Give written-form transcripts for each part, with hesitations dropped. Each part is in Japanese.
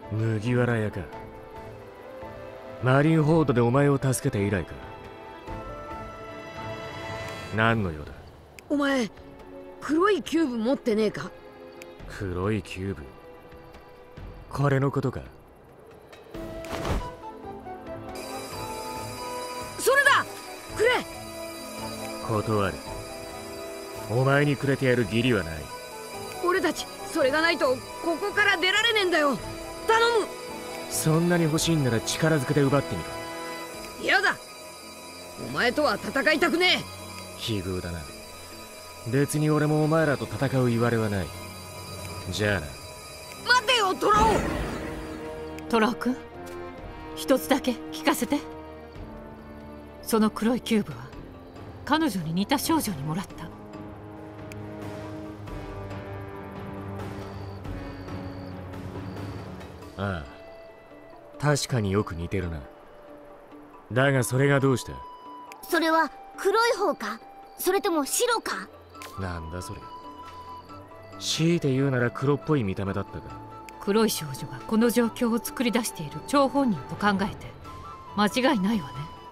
麦わら屋か。マリンホードでお前を助けて以来か。何の用だ。 お前黒いキューブ持ってねえか。 黒いキューブ、これのことか。 それだ、くれ。 断る。お前にくれてやる義理はない。 俺たちそれがないとここから出られねえんだよ。頼む。 そんなに欲しいんなら力ずくで奪ってみろ。 嫌だ、お前とは戦いたくねえ。 奇遇だな。別に俺もお前らと戦う言われはない。じゃあな。 待てよトラオ。 トラオ君、一つだけ聞かせて。その黒いキューブは彼女に似た少女にもらった。 ああ、確かによく似てるな。だがそれがどうした。 それは黒い方か、それとも白か。 なんだそれ。強いて言うなら黒っぽい見た目だったか。 黒い少女がこの状況を作り出している張本人と考えて間違いないわね。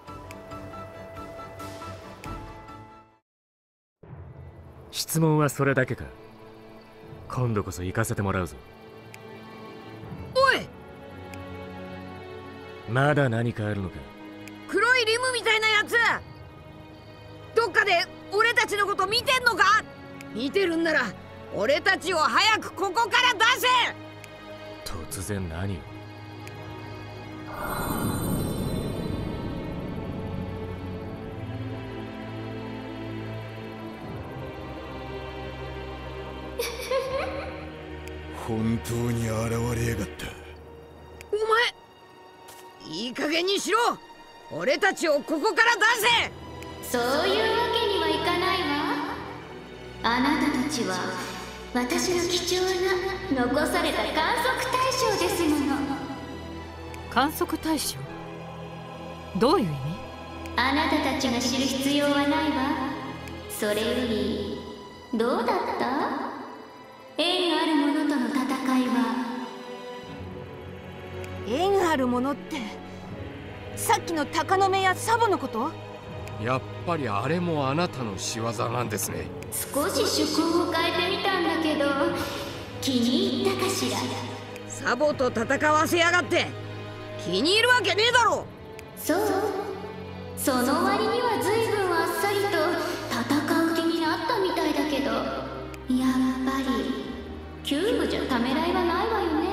質問はそれだけか。今度こそ行かせてもらうぞ。 おい、 まだ何かあるのか。 黒いリムみたいなやつ、どっかで俺たちのこと見てんのか。見てるんなら俺たちを早くここから出せ。 突然何を。 本当に現れやがった。 お前いい加減にしろ。俺たちをここから出そういうわけにはいかないわ。あなたたちは私の貴重な残された観測対象ですもの。 観測対象？どういう意味？ あなたたちが知る必要はないわ。それよりどうだった？縁ある者との戦いは。 縁ある者ってさっきの鷹の目やサボのこと？ やっぱりあれもあなたの仕業なんですね。 少し趣向を変えてみたんだけど気に入ったかしら。 サボと戦わせやがって気に入るわけねえだろ。 そう、その割には随分あっさりと戦う気になったみたいだけど、やっぱりキューブじゃためらいはないわよね。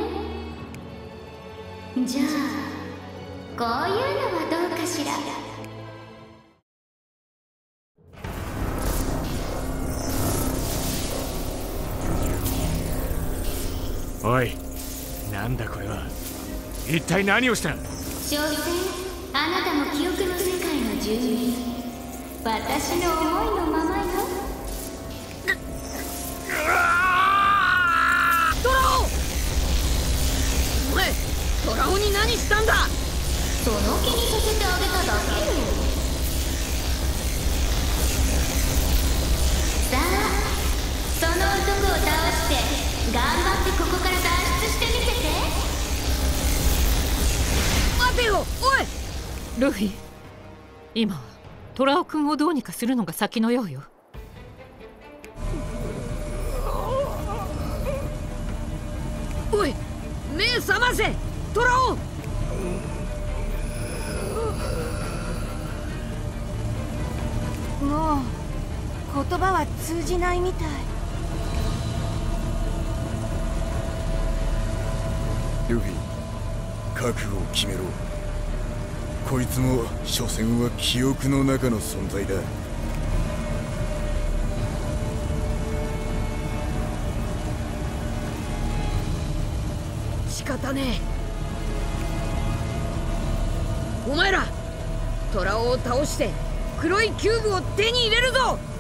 じゃあこういうのはどうかしら。 おい、なんだこれは。一体何をした。 小生、あなたも記憶の世界の住人。私の思いのままよ。 トラオ、お前トラオに何したんだ。 その気にさせてあげただけよ。さあ、その男を倒して頑張ってここから脱出してみせて。 待てよ、おい。 ルフィ、今はトラオ君をどうにかするのが先のようよ。 おい、目覚ませトラオ。 もう言葉は通じないみたい。 ルフィ、覚悟を決めろ。こいつも所詮は記憶の中の存在だ。 仕方ねえ。お前らトラオを倒して黒いキューブを手に入れるぞ。